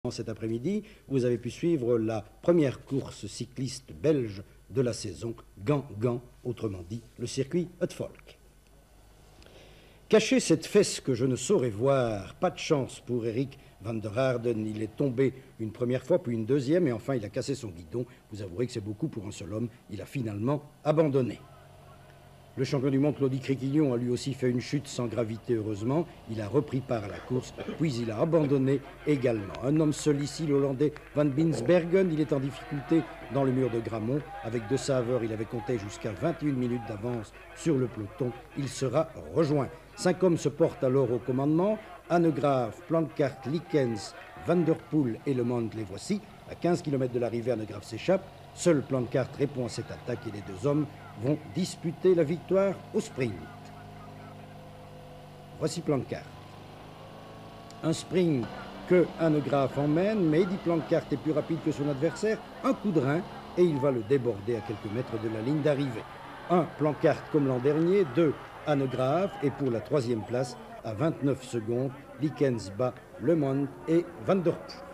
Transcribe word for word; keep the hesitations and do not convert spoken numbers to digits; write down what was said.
Cet après-midi, vous avez pu suivre la première course cycliste belge de la saison, Gand-Gand, autrement dit le circuit Hutfolk. Cacher cette fesse que je ne saurais voir, pas de chance pour Eric van der Harden. Il est tombé une première fois, puis une deuxième, et enfin il a cassé son guidon. Vous avouerez que c'est beaucoup pour un seul homme. Il a finalement abandonné. Le champion du monde, Claudie Criquillon, a lui aussi fait une chute sans gravité, heureusement. Il a repris part à la course, puis il a abandonné également. Un homme seul ici, l'Hollandais Van Binsbergen. Il est en difficulté dans le mur de Grammont. Avec De Saver, il avait compté jusqu'à vingt et une minutes d'avance sur le peloton. Il sera rejoint. Cinq hommes se portent alors au commandement. Hanegraaff, Planckaert, Liekens, Van der Poel et Le Monde, les voici. À quinze kilomètres de l'arrivée, Hanegraaff s'échappe. Seul Planckaert répond à cette attaque et les deux hommes vont disputer la victoire au sprint. Voici Planckaert. Un sprint que Hanegraaff emmène, mais Eddy Planckaert est plus rapide que son adversaire. Un coup de rein et il va le déborder à quelques mètres de la ligne d'arrivée. Un, Planckaert comme l'an dernier. Deux, Hanegraaff. Et pour la troisième place, à vingt-neuf secondes, Liekens bat Le Monde et Van der Poel.